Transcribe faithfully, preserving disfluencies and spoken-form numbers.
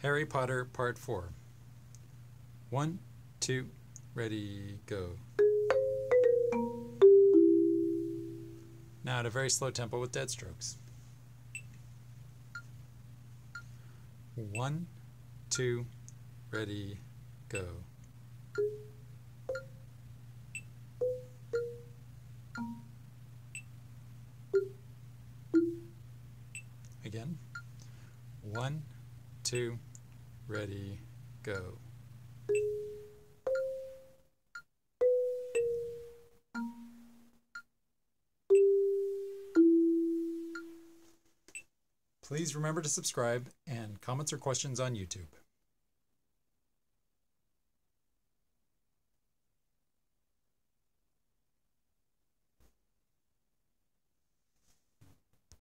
Harry Potter Part four. One, two, ready, go. Now at a very slow tempo with dead strokes. One, two, ready, go. Again. One, two, ready, go. Please remember to subscribe and comments or questions on YouTube.